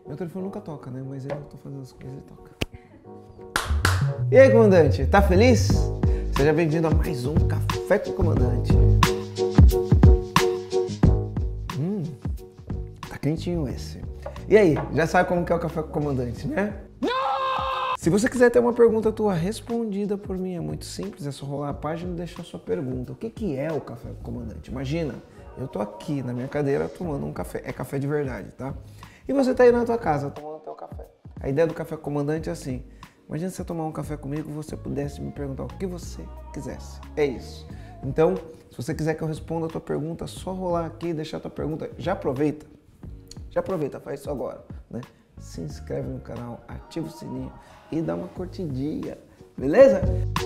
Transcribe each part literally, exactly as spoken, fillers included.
Meu telefone nunca toca, né? Mas eu tô fazendo as coisas e toca. E aí, comandante, tá feliz? Seja bem-vindo a mais um Café com o Comandante. Hum, tá quentinho esse. E aí, já sabe como que é o Café com o Comandante, né? Não! Se você quiser ter uma pergunta tua respondida por mim, é muito simples, é só rolar a página e deixar a sua pergunta. O que que é o Café com o Comandante? Imagina, eu tô aqui na minha cadeira tomando um café, é café de verdade, tá? E você tá aí na tua casa tomando teu café. A ideia do Café com o Comandante é assim, imagina você tomar um café comigo e você pudesse me perguntar o que você quisesse. É isso. Então, se você quiser que eu responda a tua pergunta, é só rolar aqui e deixar a tua pergunta. Já aproveita. Já aproveita, faz isso agora, né? Se inscreve no canal, ativa o sininho e dá uma curtidinha, beleza?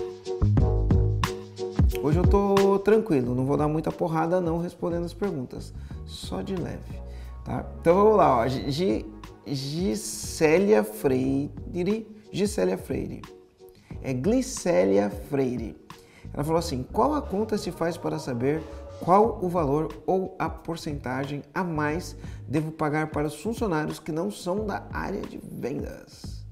Hoje eu tô tranquilo, não vou dar muita porrada não respondendo as perguntas, só de leve, tá? Então vamos lá, ó. G Gisélia Freire, Gisélia Freire, é Glicélia Freire. Ela falou assim, qual a conta se faz para saber qual o valor ou a porcentagem a mais devo pagar para os funcionários que não são da área de vendas?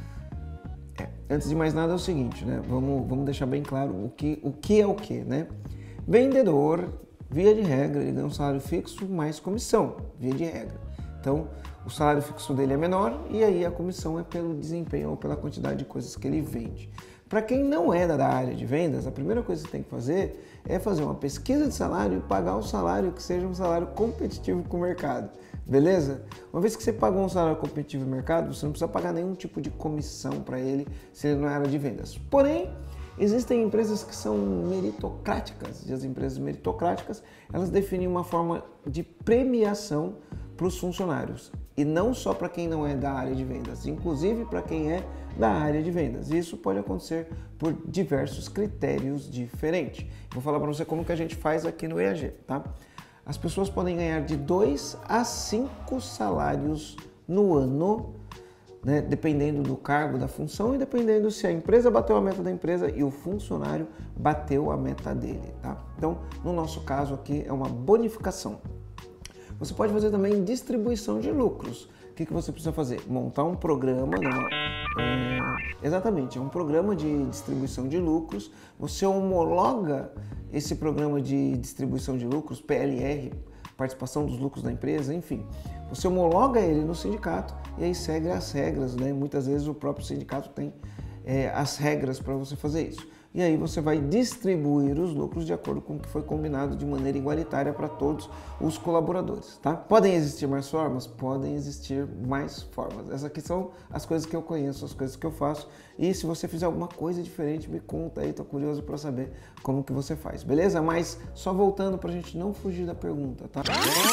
É, antes de mais nada é o seguinte, né? Vamos, vamos deixar bem claro o que, o que é o que, né? Vendedor, via de regra, ele ganha um salário fixo mais comissão, via de regra. Então, o salário fixo dele é menor e aí a comissão é pelo desempenho ou pela quantidade de coisas que ele vende. Para quem não é da área de vendas, a primeira coisa que você tem que fazer é fazer uma pesquisa de salário e pagar um salário que seja um salário competitivo com o mercado, beleza? Uma vez que você pagou um salário competitivo no mercado, você não precisa pagar nenhum tipo de comissão para ele se ele não é área de vendas. Porém, existem empresas que são meritocráticas e as empresas meritocráticas, elas definem uma forma de premiação para os funcionários e não só para quem não é da área de vendas, inclusive para quem é da área de vendas. E isso pode acontecer por diversos critérios diferentes. Vou falar para você como que a gente faz aqui no E A G, tá? As pessoas podem ganhar de dois a cinco salários no ano, né? Dependendo do cargo, da função e dependendo se a empresa bateu a meta da empresa e o funcionário bateu a meta dele, tá? Então, no nosso caso aqui é uma bonificação. Você pode fazer também distribuição de lucros. O que, que você precisa fazer? Montar um programa, né? é, exatamente, é um programa de distribuição de lucros. Você homologa esse programa de distribuição de lucros, P L R, participação dos lucros da empresa, enfim. Você homologa ele no sindicato e aí segue as regras, né? Muitas vezes o próprio sindicato tem é, as regras para você fazer isso. E aí você vai distribuir os lucros de acordo com o que foi combinado de maneira igualitária para todos os colaboradores, tá? Podem existir mais formas? Podem existir mais formas. Essas aqui são as coisas que eu conheço, as coisas que eu faço. E se você fizer alguma coisa diferente, me conta aí, tô curioso para saber como que você faz, beleza? Mas só voltando para a gente não fugir da pergunta, tá?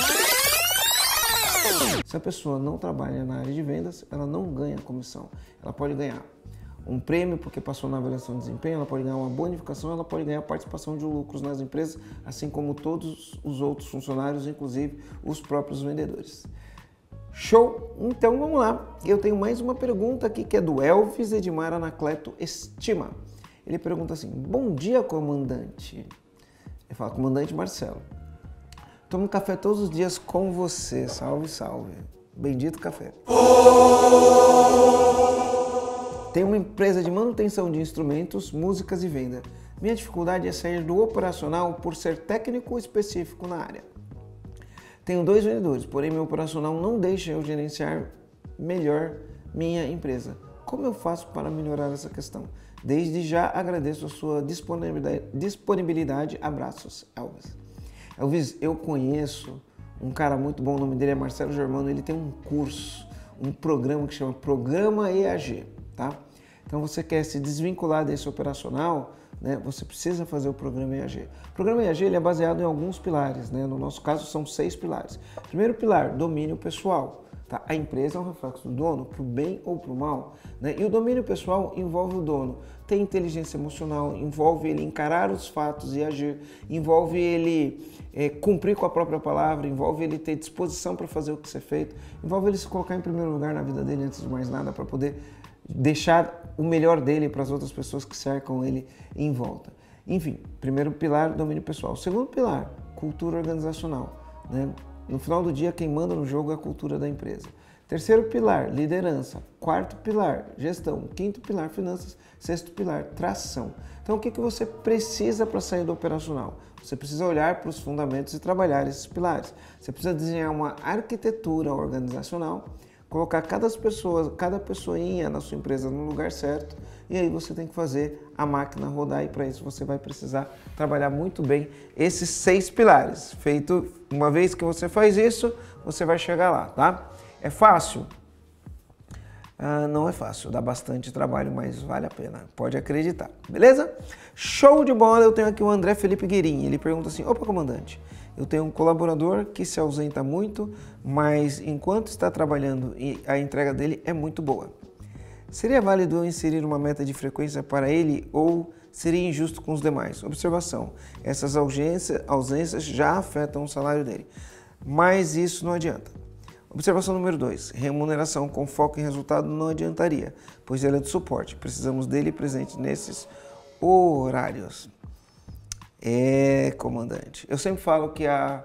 Se a pessoa não trabalha na área de vendas, ela não ganha comissão. Ela pode ganhar um prêmio porque passou na avaliação de desempenho, ela pode ganhar uma bonificação, ela pode ganhar participação de lucros nas empresas, assim como todos os outros funcionários, inclusive os próprios vendedores. Show? Então vamos lá. Eu tenho mais uma pergunta aqui que é do Elvis Edmar Anacleto Estima. Ele pergunta assim, bom dia, comandante. Ele fala, comandante Marcelo. Tomo café todos os dias com você, salve, salve. Bendito café. Tenho uma empresa de manutenção de instrumentos, músicas e venda. Minha dificuldade é sair do operacional por ser técnico específico na área. Tenho dois vendedores, porém meu operacional não deixa eu gerenciar melhor minha empresa. Como eu faço para melhorar essa questão? Desde já agradeço a sua disponibilidade. disponibilidade. Abraços, Elvis. Elvis, eu conheço um cara muito bom, o nome dele é Marcelo Germano, ele tem um curso, um programa que chama Programa E A G, tá? Então você quer se desvincular desse operacional, né? Você precisa fazer o Programa E A G. O Programa E A G ele é baseado em alguns pilares, né? No nosso caso são seis pilares. Primeiro pilar, domínio pessoal. Tá? A empresa é um reflexo do dono, para o bem ou para o mal, né? E o domínio pessoal envolve o dono. Tem inteligência emocional, envolve ele encarar os fatos e agir, envolve ele é, cumprir com a própria palavra, envolve ele ter disposição para fazer o que ser feito, envolve ele se colocar em primeiro lugar na vida dele antes de mais nada para poder deixar o melhor dele para as outras pessoas que cercam ele em volta. Enfim, primeiro pilar, domínio pessoal. Segundo pilar, cultura organizacional, né? No final do dia, quem manda no jogo é a cultura da empresa. Terceiro pilar, liderança. Quarto pilar, gestão. Quinto pilar, finanças. Sexto pilar, tração. Então, o que, que você precisa para sair do operacional? Você precisa olhar para os fundamentos e trabalhar esses pilares. Você precisa desenhar uma arquitetura organizacional, colocar cada pessoa, cada pessoinha na sua empresa no lugar certo, e aí você tem que fazer a máquina rodar, e para isso você vai precisar trabalhar muito bem esses seis pilares. Feito, uma vez que você faz isso, você vai chegar lá, tá? É fácil? Ah, não é fácil, dá bastante trabalho, mas vale a pena, pode acreditar, beleza? Show de bola, eu tenho aqui o André Felipe Guerin, ele pergunta assim: opa, comandante, eu tenho um colaborador que se ausenta muito, mas enquanto está trabalhando, a entrega dele é muito boa. Seria válido eu inserir uma meta de frequência para ele ou seria injusto com os demais? Observação, essas ausências, ausências já afetam o salário dele, mas isso não adianta. Observação número dois, remuneração com foco em resultado não adiantaria, pois ele é de suporte, precisamos dele presente nesses horários. É, comandante, eu sempre falo que a,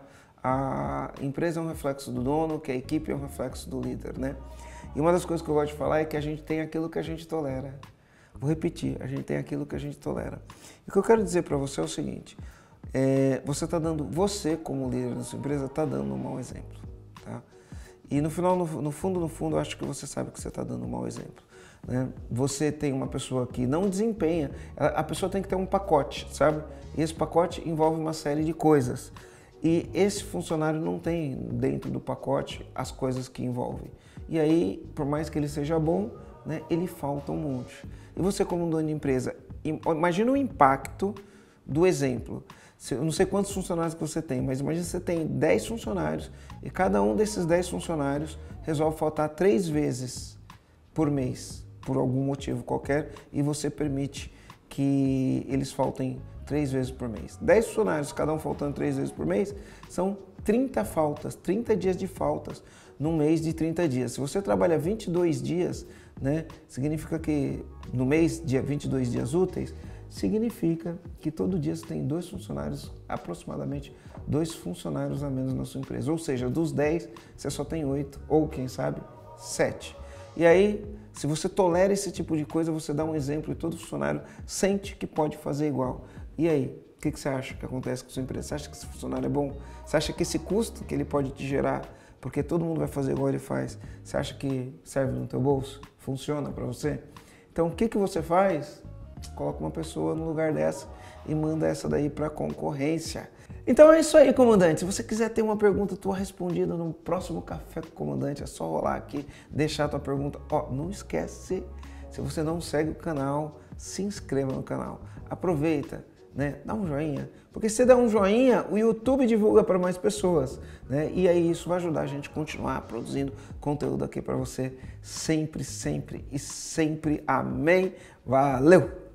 a empresa é um reflexo do dono, que a equipe é um reflexo do líder, né? E uma das coisas que eu gosto de falar é que a gente tem aquilo que a gente tolera. Vou repetir, a gente tem aquilo que a gente tolera. E o que eu quero dizer para você é o seguinte, é, você está dando, você como líder da sua empresa está dando um mau exemplo, tá? E no final, no, no fundo, no fundo, eu acho que você sabe que você está dando um mau exemplo, né? Você tem uma pessoa que não desempenha, a, a pessoa tem que ter um pacote, sabe? E esse pacote envolve uma série de coisas. E esse funcionário não tem dentro do pacote as coisas que envolvem. E aí, por mais que ele seja bom, né, ele falta um monte. E você como dono de empresa, imagina o impacto do exemplo. Eu não sei quantos funcionários que você tem, mas imagina que você tem dez funcionários e cada um desses dez funcionários resolve faltar três vezes por mês, por algum motivo qualquer, e você permite que eles faltem três vezes por mês. dez funcionários, cada um faltando três vezes por mês, são trinta faltas, trinta dias de faltas num mês de trinta dias. Se você trabalha vinte e dois dias, né, significa que no mês, dia vinte e dois dias úteis, significa que todo dia você tem dois funcionários, aproximadamente dois funcionários a menos na sua empresa. Ou seja, dos dez, você só tem oito, ou quem sabe, sete. E aí, se você tolera esse tipo de coisa, você dá um exemplo e todo funcionário sente que pode fazer igual. E aí, o que, que você acha que acontece com a sua empresa? Você acha que esse funcionário é bom? Você acha que esse custo que ele pode te gerar, porque todo mundo vai fazer igual ele faz, você acha que serve no teu bolso? Funciona para você? Então, o que, que você faz? Coloca uma pessoa no lugar dessa e manda essa daí para a concorrência. Então é isso aí, comandante. Se você quiser ter uma pergunta tua respondida no próximo Café com o Comandante, é só rolar aqui, deixar a tua pergunta. Ó, não esquece, se você não segue o canal, se inscreva no canal. Aproveita, né? Dá um joinha, porque se você der um joinha, o YouTube divulga para mais pessoas, né? E aí isso vai ajudar a gente a continuar produzindo conteúdo aqui para você sempre, sempre e sempre. Amém? Valeu!